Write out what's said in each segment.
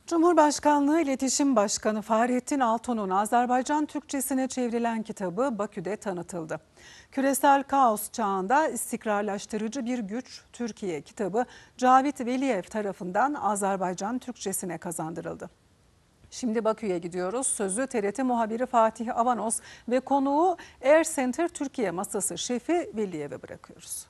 Cumhurbaşkanlığı İletişim Başkanı Fahrettin Altun'un Azerbaycan Türkçesine çevrilen kitabı Bakü'de tanıtıldı. Küresel kaos çağında istikrarlaştırıcı bir güç Türkiye kitabı Cavit Veliyev tarafından Azerbaycan Türkçesine kazandırıldı. Şimdi Bakü'ye gidiyoruz. Sözü TRT muhabiri Fatih Avanos ve konuğu Air Center Türkiye masası şefi Veliyev'e bırakıyoruz.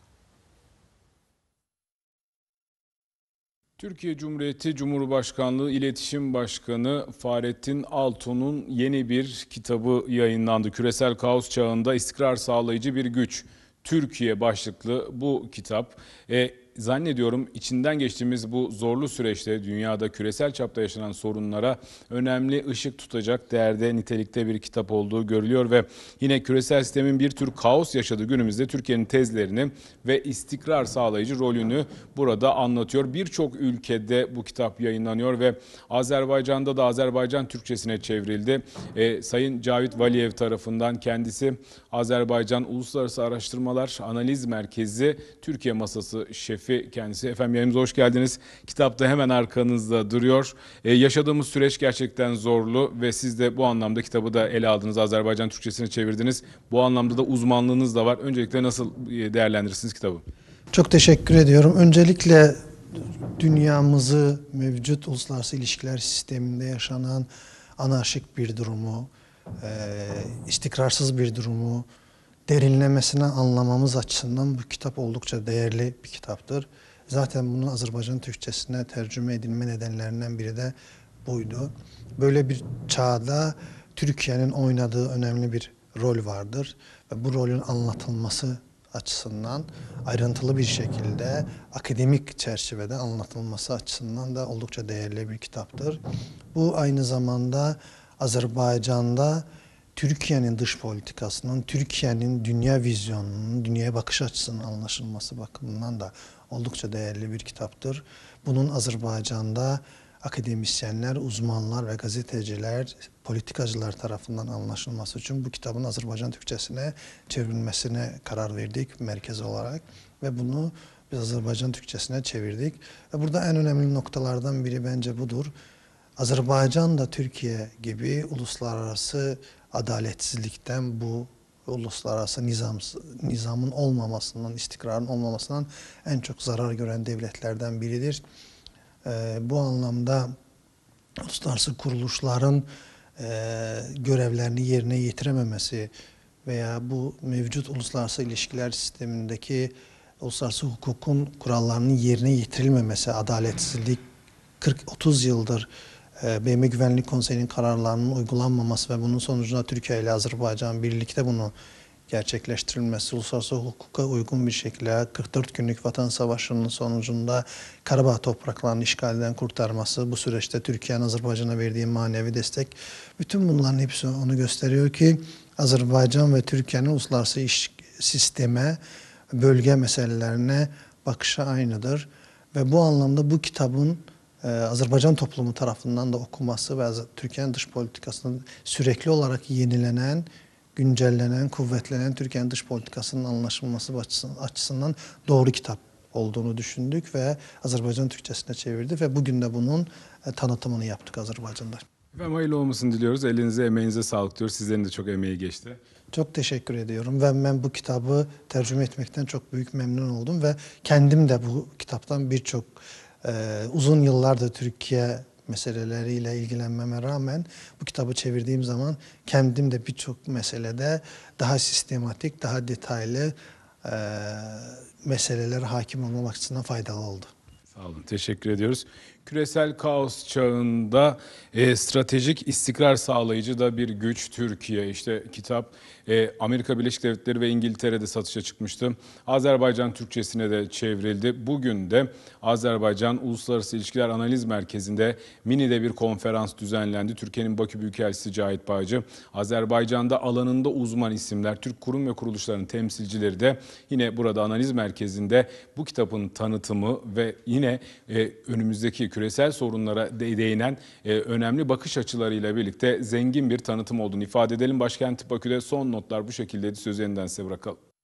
Türkiye Cumhuriyeti Cumhurbaşkanlığı İletişim Başkanı Fahrettin Altun'un yeni bir kitabı yayınlandı. Küresel kaos çağında istikrar sağlayıcı bir güç. Türkiye başlıklı bu kitap. Zannediyorum içinden geçtiğimiz bu zorlu süreçte dünyada küresel çapta yaşanan sorunlara önemli ışık tutacak değerde, nitelikte bir kitap olduğu görülüyor ve yine küresel sistemin bir tür kaos yaşadığı günümüzde Türkiye'nin tezlerini ve istikrar sağlayıcı rolünü burada anlatıyor. Birçok ülkede bu kitap yayınlanıyor ve Azerbaycan'da da Azerbaycan Türkçesine çevrildi. Sayın Cavit Veliyev tarafından, kendisi Azerbaycan Uluslararası Araştırmalar Analiz Merkezi Türkiye Masası şefi kendisi. Efendim, yayınımıza hoş geldiniz. Kitap da hemen arkanızda duruyor. Yaşadığımız süreç gerçekten zorlu ve siz de bu anlamda kitabı da ele aldınız. Azerbaycan Türkçesine çevirdiniz. Bu anlamda da uzmanlığınız da var. Öncelikle nasıl değerlendirirsiniz kitabı? Çok teşekkür ediyorum. Öncelikle dünyamızı mevcut uluslararası ilişkiler sisteminde yaşanan anarşik bir durumu, istikrarsız bir durumu derinlemesine anlamamız açısından bu kitap oldukça değerli bir kitaptır. Zaten bunu Azerbaycan Türkçesine tercüme edilme nedenlerinden biri de buydu. Böyle bir çağda Türkiye'nin oynadığı önemli bir rol vardır ve bu rolün anlatılması açısından ayrıntılı bir şekilde akademik çerçevede anlatılması açısından da oldukça değerli bir kitaptır. Bu aynı zamanda Azerbaycan'da Türkiye'nin dış politikasının, Türkiye'nin dünya vizyonunun, dünyaya bakış açısının anlaşılması bakımından da oldukça değerli bir kitaptır. Bunun Azerbaycan'da akademisyenler, uzmanlar ve gazeteciler, politikacılar tarafından anlaşılması için bu kitabın Azerbaycan Türkçesine çevrilmesine karar verdik merkez olarak ve bunu biz Azerbaycan Türkçesine çevirdik. Ve burada en önemli noktalardan biri bence budur. Azerbaycan da Türkiye gibi uluslararası adaletsizlikten, bu uluslararası nizamın olmamasından, istikrarın olmamasından en çok zarar gören devletlerden biridir. Bu anlamda uluslararası kuruluşların görevlerini yerine getirememesi veya bu mevcut uluslararası ilişkiler sistemindeki uluslararası hukukun kurallarının yerine getirilmemesi, adaletsizlik 40-30 yıldır BM Güvenlik Konseyi'nin kararlarının uygulanmaması ve bunun sonucunda Türkiye ile Azerbaycan birlikte bunu gerçekleştirilmesi, uluslararası hukuka uygun bir şekilde 44 günlük Vatan Savaşı'nın sonucunda Karabağ topraklarını işgalden kurtarması, bu süreçte Türkiye'nin Azerbaycan'a verdiği manevi destek, bütün bunların hepsi onu gösteriyor ki Azerbaycan ve Türkiye'nin uluslararası sisteme, bölge meselelerine bakışı aynıdır. Ve bu anlamda bu kitabın Azerbaycan toplumu tarafından da okunması ve Türkiye'nin dış politikasının sürekli olarak yenilenen, güncellenen, kuvvetlenen Türkiye'nin dış politikasının anlaşılması açısından doğru kitap olduğunu düşündük ve Azerbaycan Türkçesine çevirdi ve bugün de bunun tanıtımını yaptık Azerbaycan'da. Efendim, hayırlı olmasını diliyoruz. Elinize, emeğinize sağlık diyoruz. Sizlerin de çok emeği geçti. Çok teşekkür ediyorum ve ben bu kitabı tercüme etmekten çok büyük memnun oldum ve kendim de bu kitaptan birçok uzun yıllardır Türkiye meseleleriyle ilgilenmeme rağmen bu kitabı çevirdiğim zaman kendim de birçok meselede daha sistematik, daha detaylı meselelere hakim olmam açısından faydalı oldu. Sağ olun, teşekkür ediyoruz. Küresel kaos çağında stratejik istikrar sağlayıcı da bir güç Türkiye. İşte kitap Amerika Birleşik Devletleri ve İngiltere'de satışa çıkmıştı. Azerbaycan Türkçesine de çevrildi. Bugün de Azerbaycan Uluslararası İlişkiler Analiz Merkezi'nde Mini'de bir konferans düzenlendi. Türkiye'nin Bakü Büyükelçisi Cahit Bağcı, Azerbaycan'da alanında uzman isimler, Türk kurum ve kuruluşların temsilcileri de yine burada analiz merkezinde bu kitabın tanıtımı ve yine önümüzdeki küresel sorunlara değinen önemli bakış açılarıyla birlikte zengin bir tanıtım olduğunu ifade edelim. Başkent Bakü'de son notlar bu şekildeydi. Sözü yeniden size bırakalım.